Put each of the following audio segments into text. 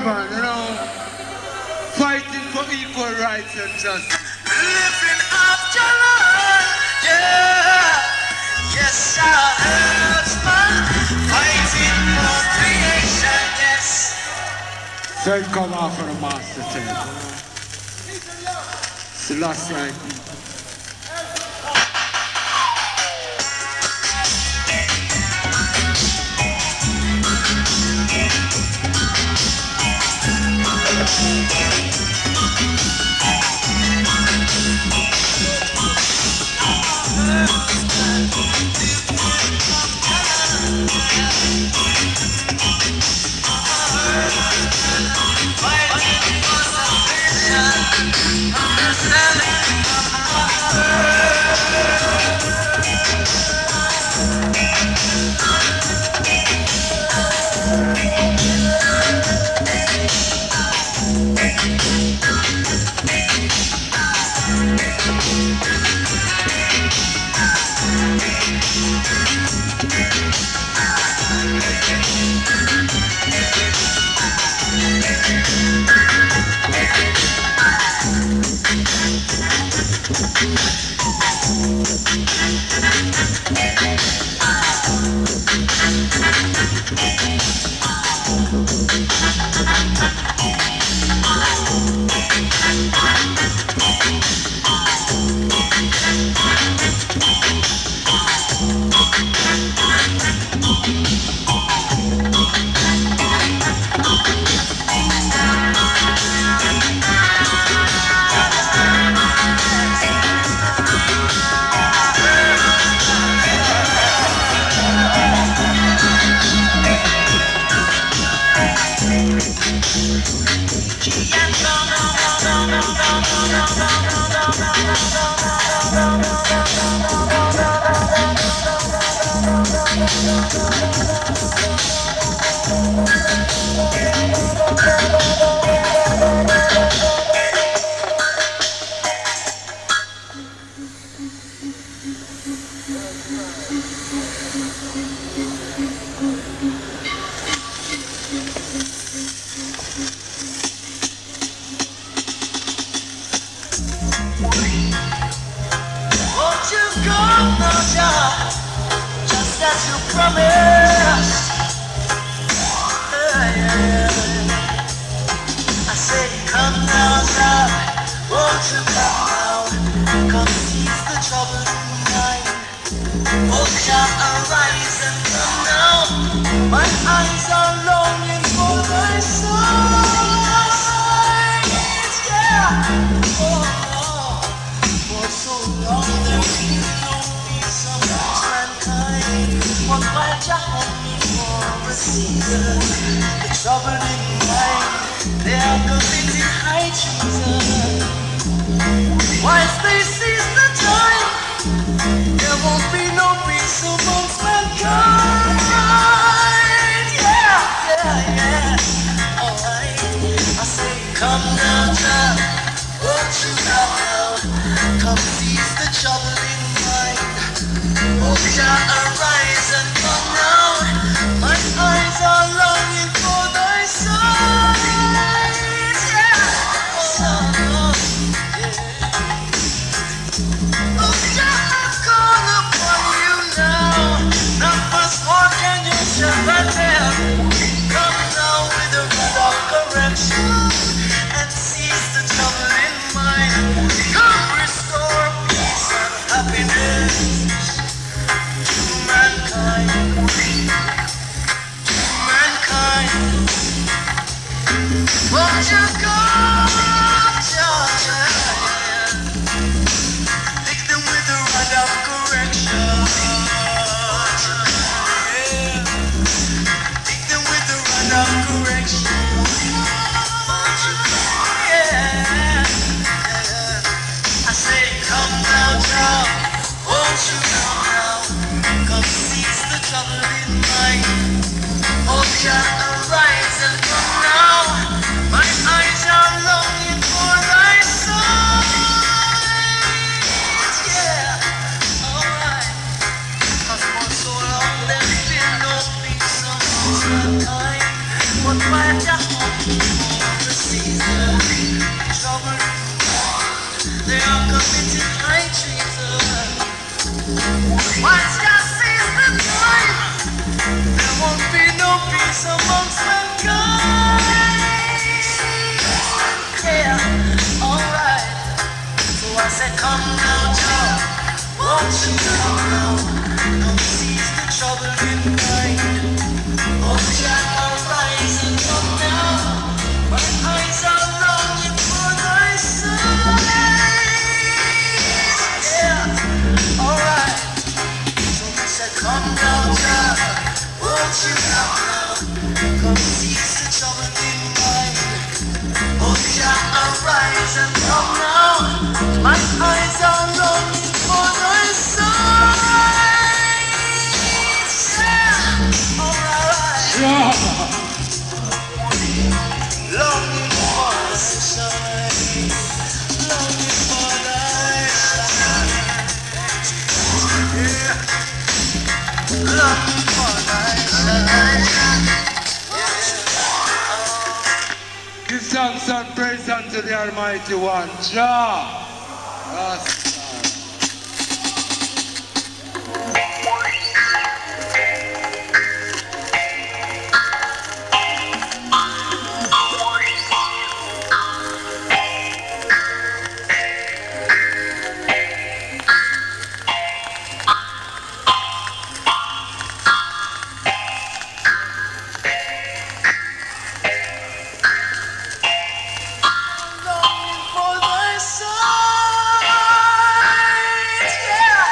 man, you know, fighting for equal rights and justice. Living after life, yeah. Yes, our husband, fighting for creation, yes. So it come off of the master tape. It's the last night. Won't you come now, Jah, just as you promised? I said, come now, Jah, won't you come now? Come seize the troubled mind. Oh, Jah, arise and come now. My eyes are longing for thy sight. Yeah. Oh. For so long there has been no peace amongst mankind. But while Jah had me for a season, the troubled in mind, they are committing high treason. Whilst they seize the time, there won't be no peace amongst mankind. Yeah. Alright, I say, come now, Jah, won't you now? Come seize the trouble in mind. Oh, Jah, arise and come now. My eyes are longing for thy sight. Yeah. Oh, Jah, I call upon you now. Not much more can you ever tell. Come now with a rod of correction and seize the trouble in mind. Come restore peace and happiness to mankind. To mankind. Won't you come, Jah? Take them with the rod of correction. Yeah. Take them with the rod of correction. Won't you come? Yeah. I say, come now, Jah, won't you come now? Come seize the trouble in mind. Oh, Jah, arise and come now. My eyes are longing for thy sight. Yeah, alright. 'Cause for so long there's been no peace amongst mankind. But while Jah Watching out now, now sees the trouble in mind. Oh, Jah, arise and come now. My eyes are longing for thy sight. Yeah, alright. So he said, come down, Jah. Won't you come now? Come seize the trouble in mind. Oh, Jah, arise and come now. My eyes are longing for thy sight. Yeah, alright. Yeah. Longing for thy sight. Longing for thy sight. Yeah. Longing for thy sight. Give thanks and praise unto the Almighty One, Jah. Longing for thy sight. Yeah.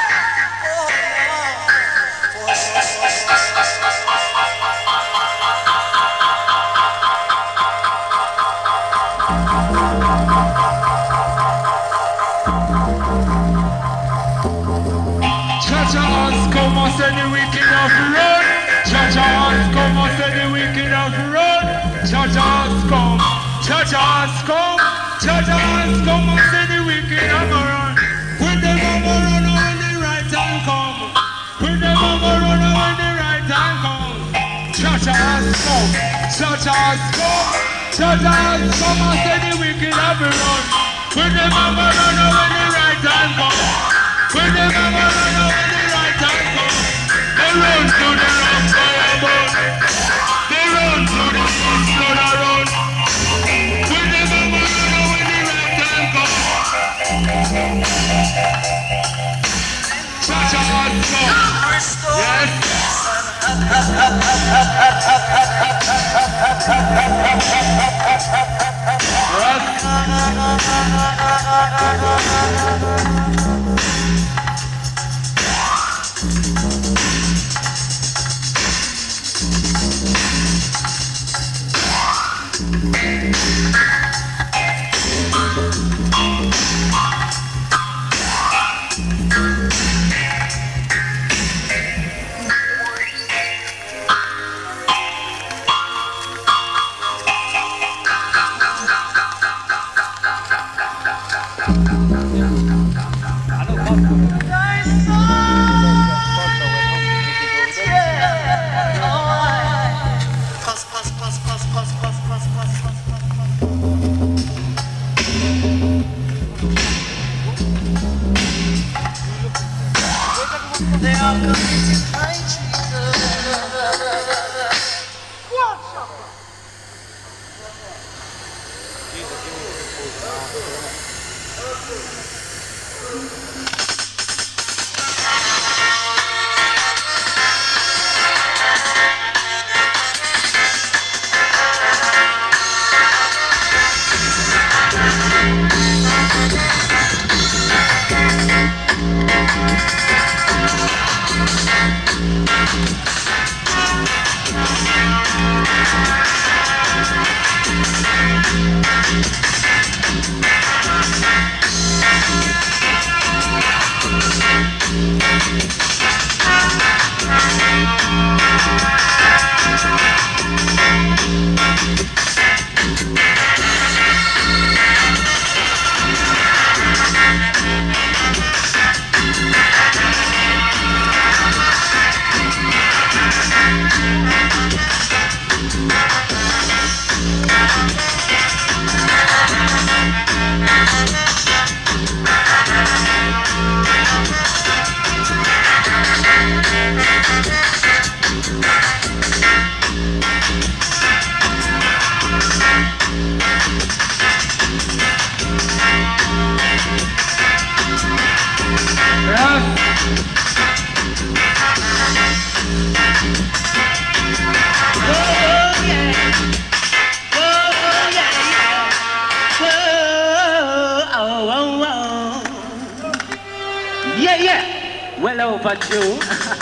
Jah has come and said the wicked have run. Jah has come and said the wicked have run. Jah has come. Jah has come. Jah has come and said the wicked have run. When them have run when the right time come. When them have run when the right time come. Jah has come. Jah has come. Jah has come and said the wicked have run. When them have run when the right time come. When them have run when the right time come. They run to the rock fire burn. They run to the east to the run. When them have run when the right time come. Jah has come. Yes. They are committing high treason. well overdue.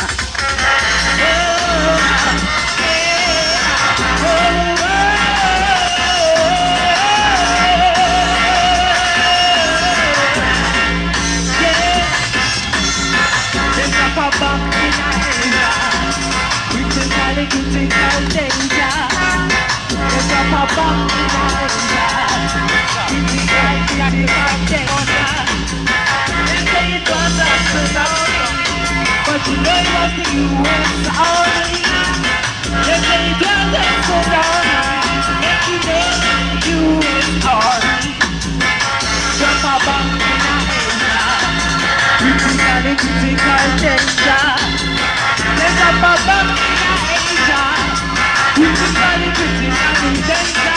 Critical danger. There's a bomb in danger. Critical danger. They say it was a tsunami, but you know it was the US Army. They say it was a tsunami, but you know the US Army. Drop a bomb in danger. Critical danger. There's a bomb in danger. Critically danger.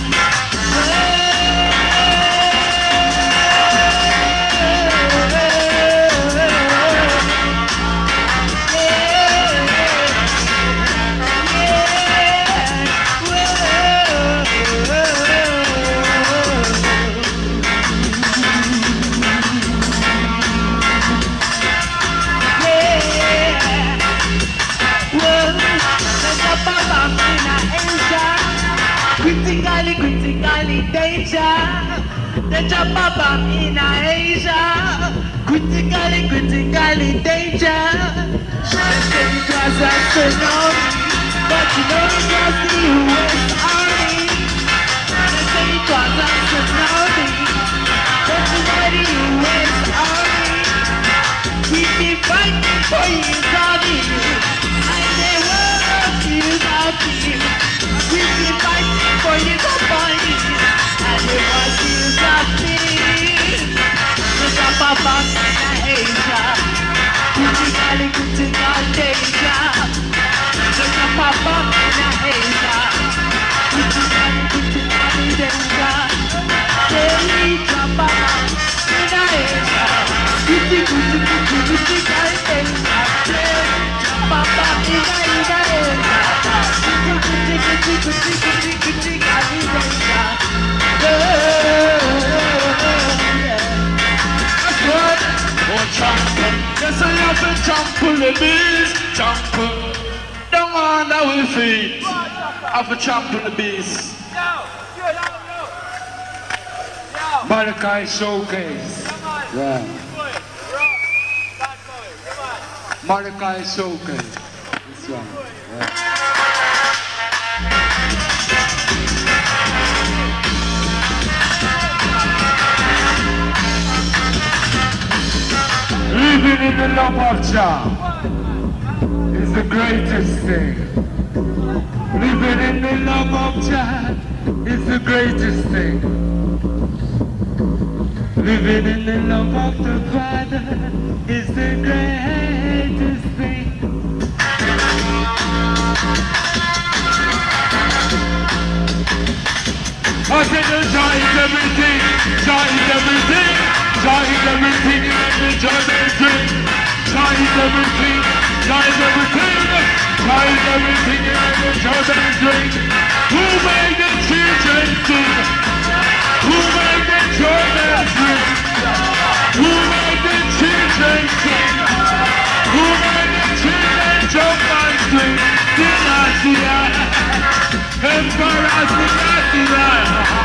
Critically danger. Danger papa in Asia. Critically danger. They say it was a tsunami, but you know it was the US Army. They say it was a tsunami, but you know the US Army. We've been fighting for years on it, and they won't use our team. We've been fighting for years upon years, and they won't use our team. There's a papa in Asia. Critical danger. There's a papa in Asia. Critical danger. There's a papa in Asia. Critical danger. Papa in Asia. Yes, I have to trample the beast. Trample. Don't want that with feet. I have to trample the beast. Malachi showcase. Yeah. Malachi showcase. This one. Yeah. Living in the love of Jah is the greatest thing. Living in the love of Jah is the greatest thing. Living in the love of the Father is the greatest thing. I said the Jah is everything, Jah is everything, Jah is everything in every Jah drink. Jah is everything, Jah is everything, Jah is everything in every Jah drink. Who made the children sing? Who made the children drink? Who made the children sing? Who made the children jump and swing? Dynasty, Emperor Dynasty.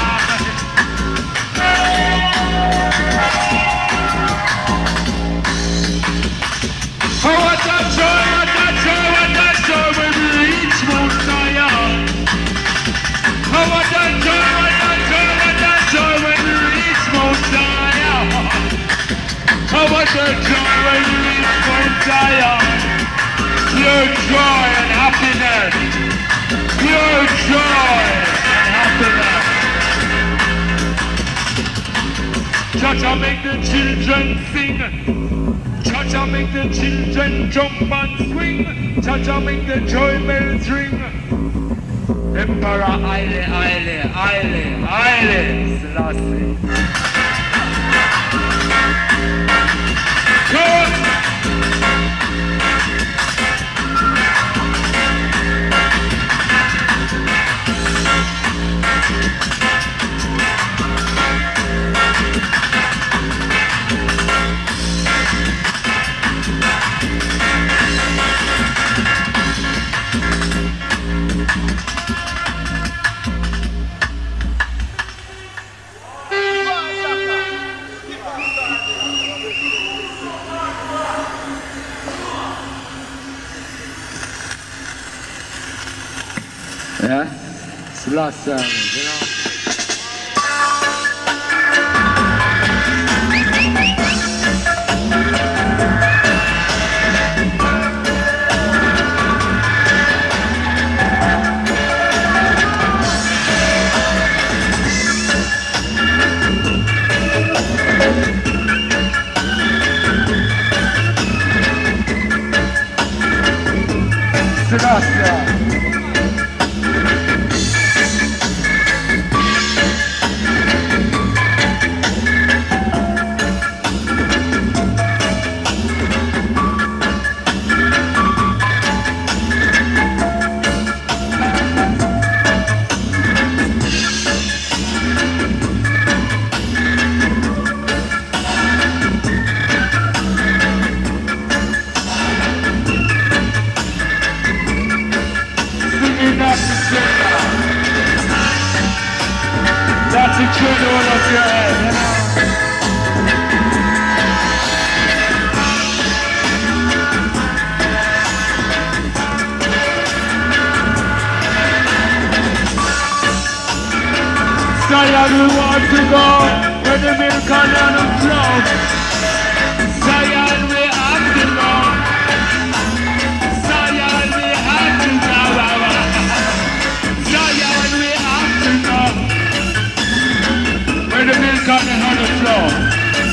Oh, what a joy, what a joy, what a joy when we reach Mount Zion. Oh, what a joy, what a joy, what a joy when we reach Mount Zion. Oh, what a joy when we reach Mount Zion. Pure joy and happiness. Pure joy and happiness. Jah make the children sing. Jah make the children jump and swing. Jah make the joy bells ring. Emperor Haile, Haile, Haile, Haile Selassie. Go! Blast service, you know. Gracias. That's a tune all of your head, you know. Zion, we want to go where the milk and the flow. Zion, we have to go. Zion, we have to go. Zion, we have to go. Where the milk and the honey flow.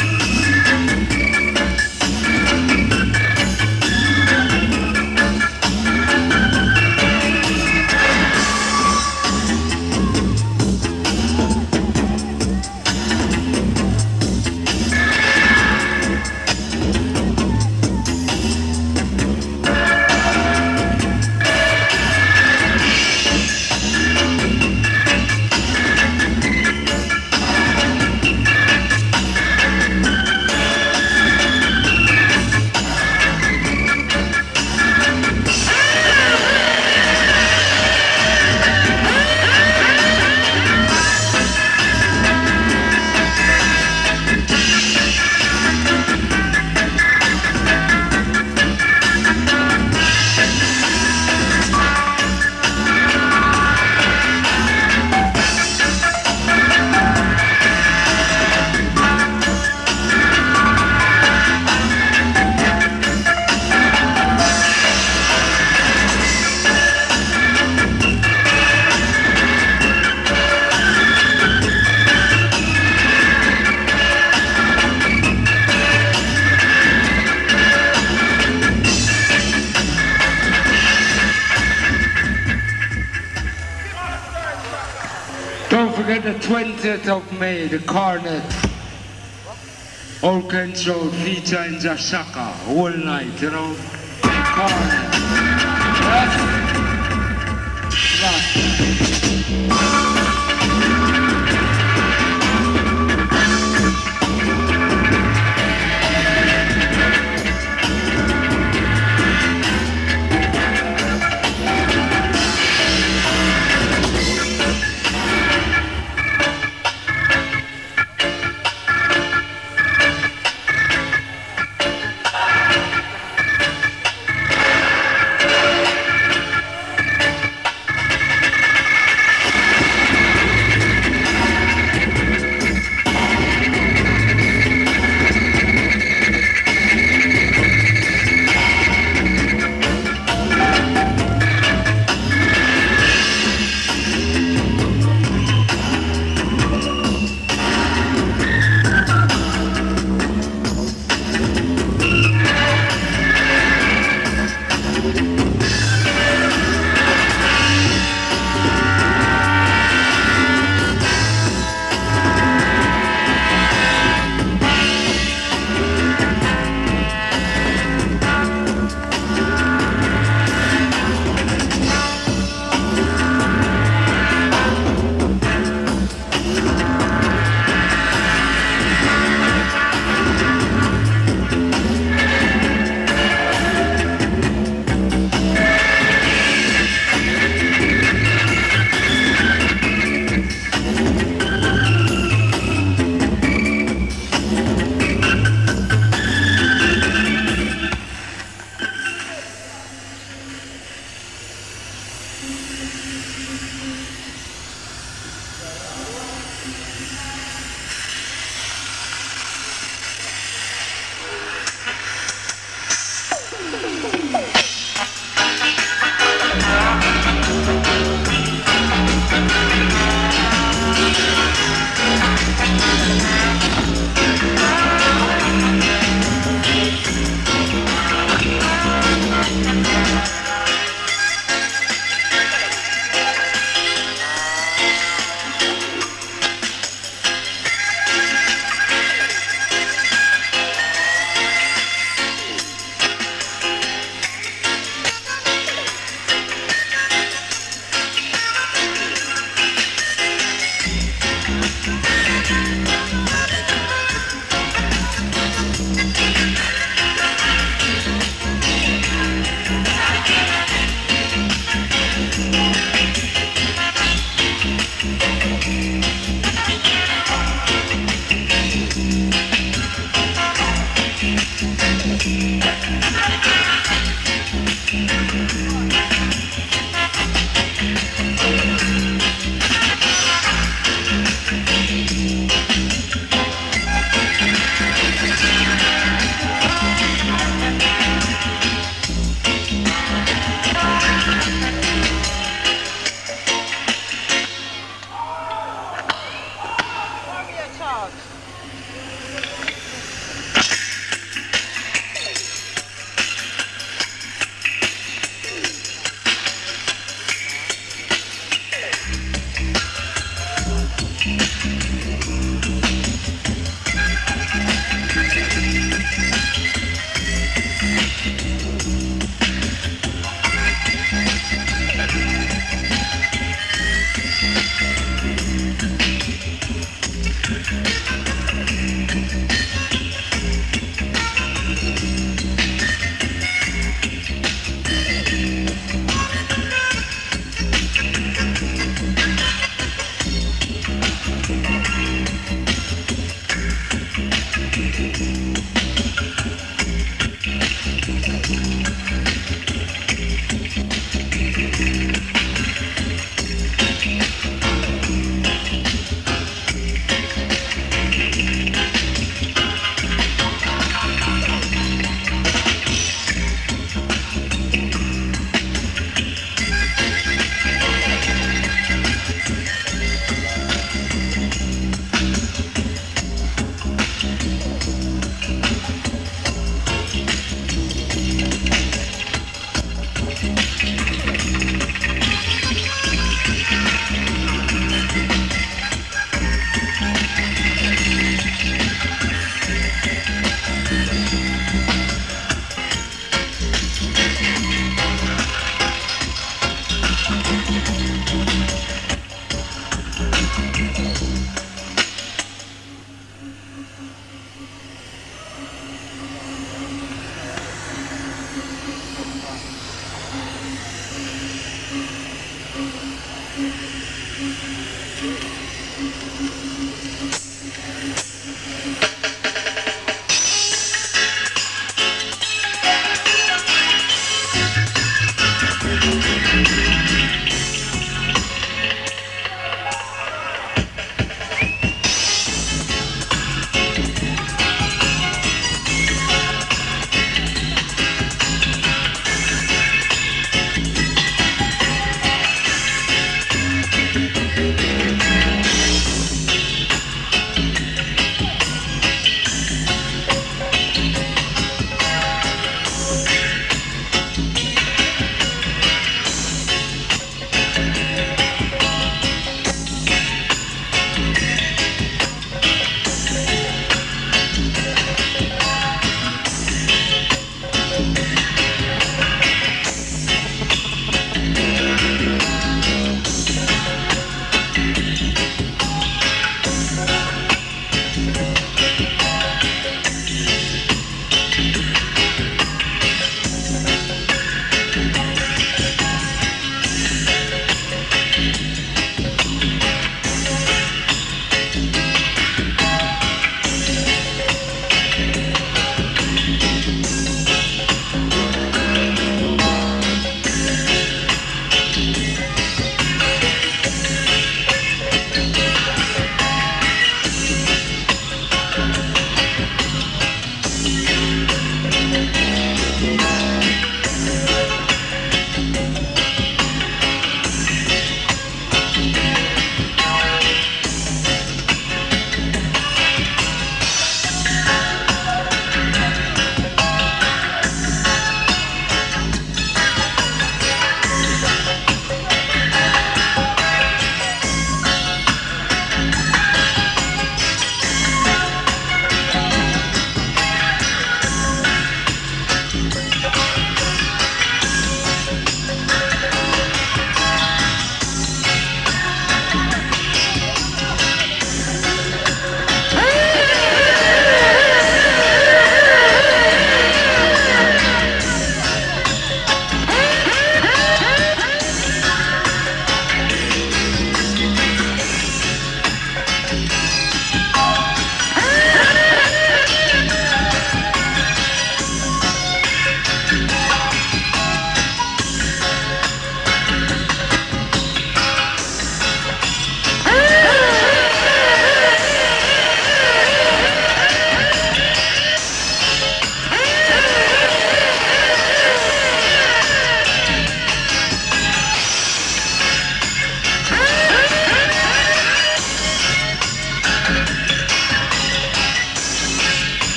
Don't forget the 20th of May, the Cornet. All Control featuring Jah Shaka, whole night, you know. Cornet. Yes.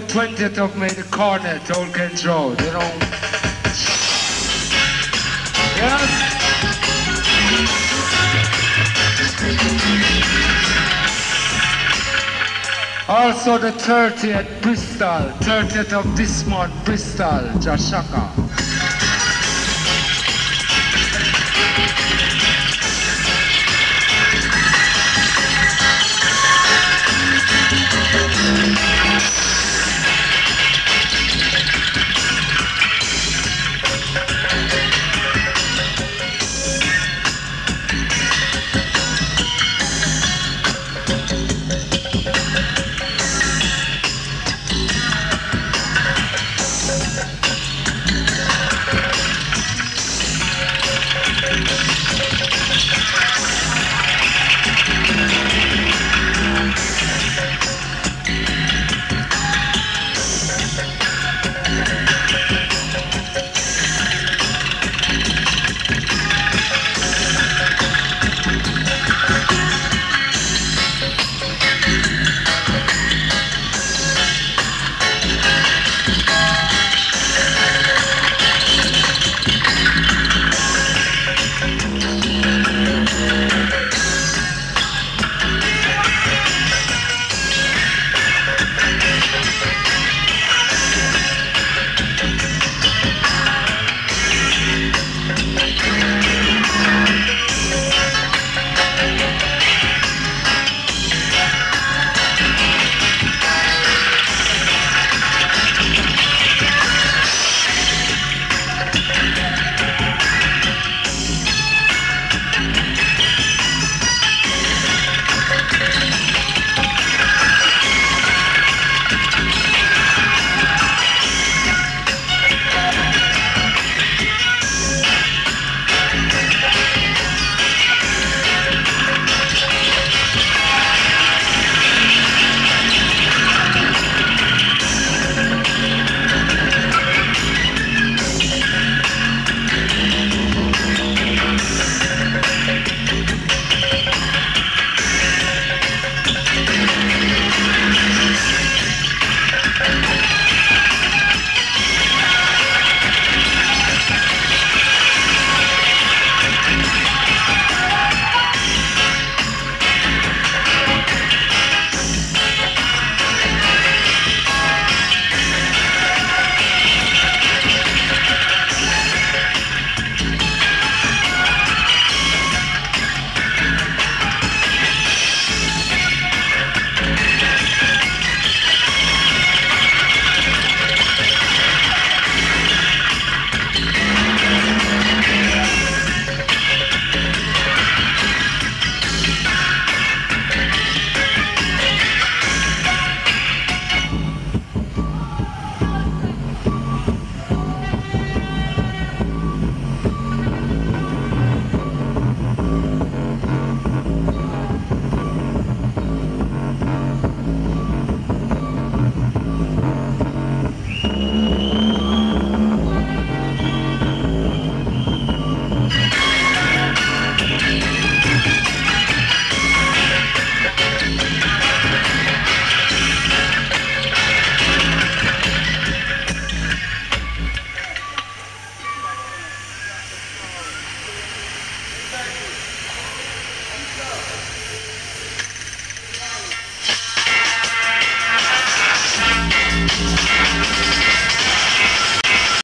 20th of May, the Cornet, Old Kent Road, you know. Yes? Also the 30th, Bristol, 30th of this month, Bristol, Jah Shaka.